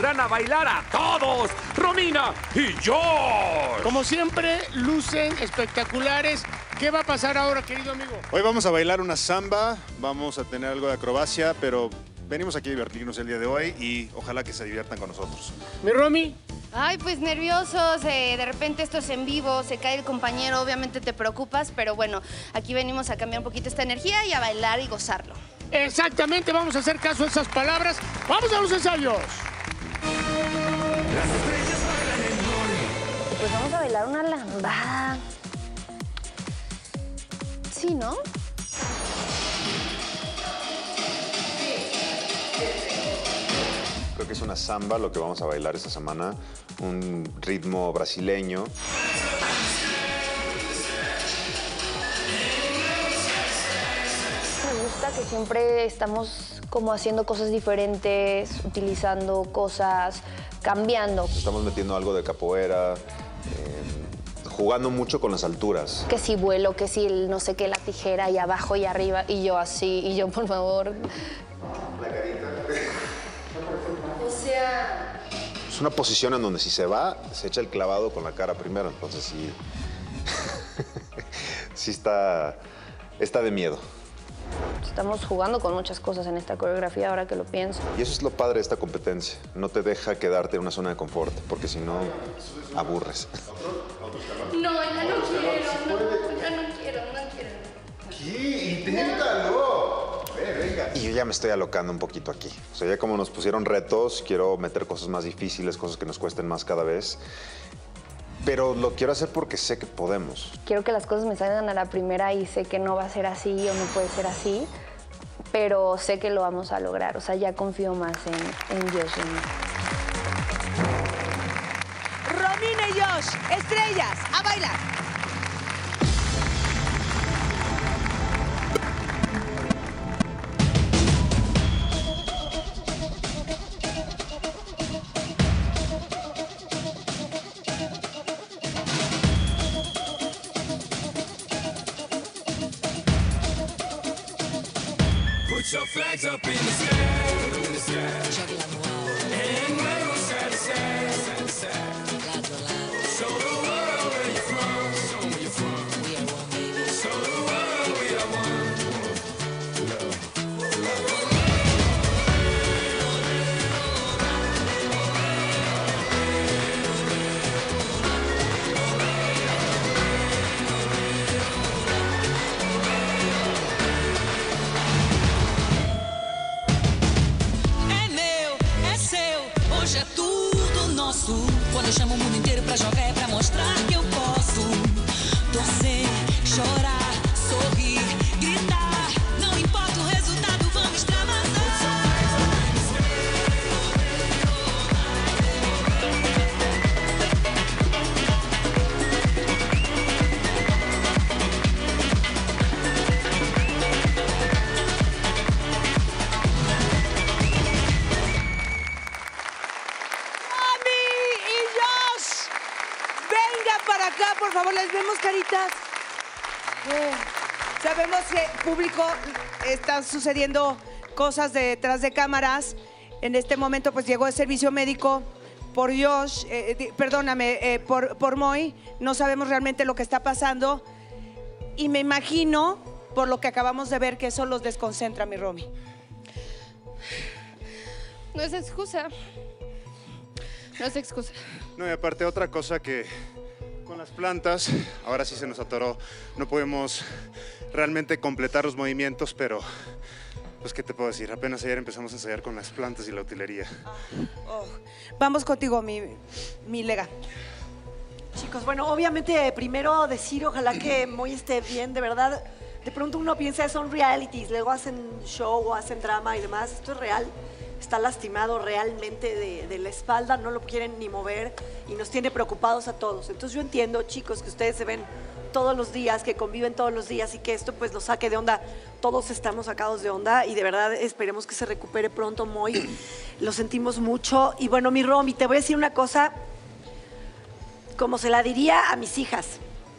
pondrán a bailar a todos, Romina y Josh. Como siempre, lucen espectaculares. ¿Qué va a pasar ahora, querido amigo? Hoy vamos a bailar una samba, vamos a tener algo de acrobacia, pero venimos aquí a divertirnos el día de hoy y ojalá que se diviertan con nosotros. ¿Mi Romy? Ay, pues nerviosos, de repente esto es en vivo, se cae el compañero, obviamente te preocupas, pero bueno, aquí venimos a cambiar un poquito esta energía y a bailar y gozarlo. Exactamente, vamos a hacer caso a esas palabras. ¡Vamos a los ensayos! Pues vamos a bailar una lambada. Sí, ¿no? Creo que es una samba lo que vamos a bailar esta semana, un ritmo brasileño. Me gusta que siempre estamos como haciendo cosas diferentes, utilizando cosas, cambiando. Estamos metiendo algo de capoeira, jugando mucho con las alturas. Que si vuelo, que si el no sé qué, la tijera y abajo y arriba y yo así, y yo por favor. La carita. O sea... Es una posición en donde si se va, se echa el clavado con la cara primero, entonces sí... sí está de miedo. Estamos jugando con muchas cosas en esta coreografía ahora que lo pienso. Y eso es lo padre de esta competencia. No te deja quedarte en una zona de confort, porque si no, aburres. No, ya no quiero. ¿Qué? ¡Inténtalo! Venga. Y yo ya me estoy alocando un poquito aquí. O sea, ya como nos pusieron retos, quiero meter cosas más difíciles, cosas que nos cuesten más cada vez. Pero lo quiero hacer porque sé que podemos. Quiero que las cosas me salgan a la primera y sé que no va a ser así o no puede ser así, pero sé que lo vamos a lograr. O sea, ya confío más en Josh. Romina y Josh, estrellas, a bailar. Put your flags up in the sky, in the sky. And wave side to side, side to side. Show the world where you're from, show where you're from. We are one, baby. Show the world we are one. Hoje é tudo nosso. Quando eu chamo o mundo inteiro pra jogar é pra mostrar que eu posso. Torcer, chorar, sorrir, gritar. Não importa o resultado, vamos extravasar. Por favor, les vemos caritas. Sabemos que público están sucediendo cosas detrás de cámaras. En este momento pues llegó el servicio médico por Josh, perdóname, por Moy. No sabemos realmente lo que está pasando y me imagino por lo que acabamos de ver que eso los desconcentra, mi Romy. No es excusa. No es excusa. No, y aparte otra cosa que con las plantas, ahora sí se nos atoró. No podemos realmente completar los movimientos, pero pues ¿qué te puedo decir? Apenas ayer empezamos a ensayar con las plantas y la utilería. Vamos contigo, mi Lega. Chicos, bueno, obviamente primero decir ojalá que Moy esté bien, de verdad. De pronto uno piensa son realities, luego hacen show o hacen drama y demás. Esto es real. Está lastimado realmente de la espalda, no lo quieren ni mover y nos tiene preocupados a todos. Entonces yo entiendo, chicos, que ustedes se ven todos los días, que conviven todos los días y que esto pues los saque de onda. Todos estamos sacados de onda y de verdad esperemos que se recupere pronto, Moy. Lo sentimos mucho. Y bueno, mi Romy, te voy a decir una cosa, como se la diría a mis hijas.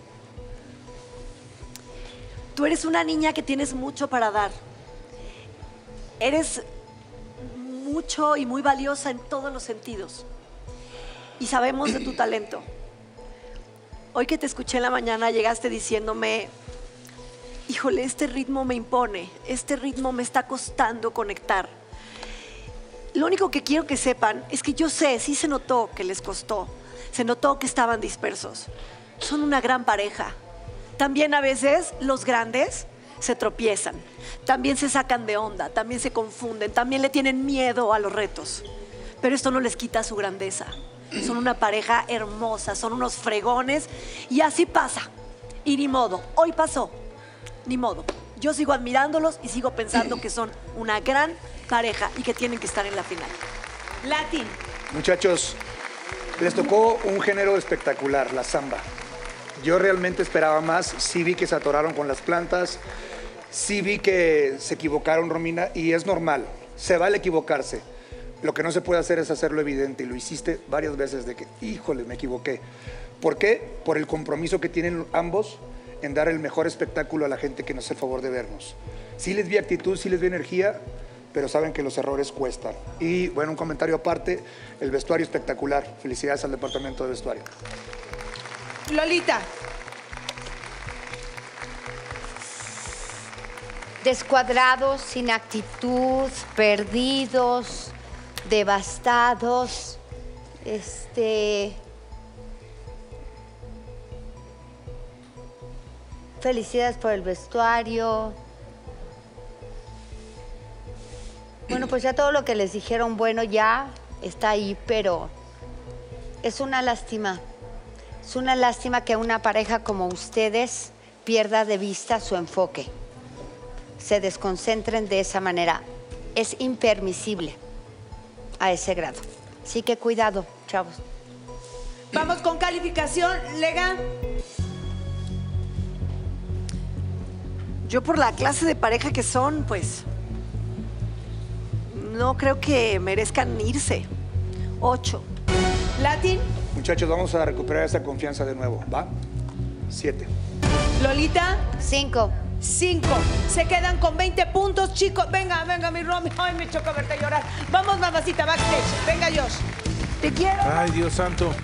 Tú eres una niña que tienes mucho para dar. Eres mucho y muy valiosa en todos los sentidos. Y sabemos de tu talento. Hoy que te escuché en la mañana llegaste diciéndome, híjole, este ritmo me impone, este ritmo me está costando conectar. Lo único que quiero que sepan es que yo sé, sí se notó que les costó, se notó que estaban dispersos. Son una gran pareja. También a veces los grandes se tropiezan, también se sacan de onda, también se confunden, también le tienen miedo a los retos. Pero esto no les quita su grandeza. Son una pareja hermosa, son unos fregones y así pasa. Y ni modo, hoy pasó, ni modo. Yo sigo admirándolos y sigo pensando que son una gran pareja y que tienen que estar en la final. Latin. Muchachos, les tocó un género espectacular, la samba. Yo realmente esperaba más, sí vi que se atoraron con las plantas, sí vi que se equivocaron, Romina, y es normal, se vale equivocarse. Lo que no se puede hacer es hacerlo evidente, y lo hiciste varias veces de que, híjole, me equivoqué. ¿Por qué? Por el compromiso que tienen ambos en dar el mejor espectáculo a la gente que nos hace el favor de vernos. Sí les vi actitud, sí les vi energía, pero saben que los errores cuestan. Y bueno, un comentario aparte, el vestuario espectacular. Felicidades al departamento de vestuario. Lolita. Descuadrados, sin actitud, perdidos, devastados, felicidades por el vestuario. Bueno, pues ya todo lo que les dijeron, bueno, ya está ahí, pero es una lástima. Es una lástima que una pareja como ustedes pierda de vista su enfoque. Se desconcentren de esa manera. Es impermisible a ese grado. Así que cuidado, chavos. Vamos con calificación, Lega. Yo por la clase de pareja que son, pues, no creo que merezcan irse. 8. Latin. Muchachos, vamos a recuperar esa confianza de nuevo, ¿va? 7. Lolita. 5. 5. Se quedan con 20 puntos, chicos. Venga, venga, mi Romy. Ay, me choca verte llorar. Vamos, mamacita, backstage. Venga, Josh. Te quiero. Ay, Dios santo.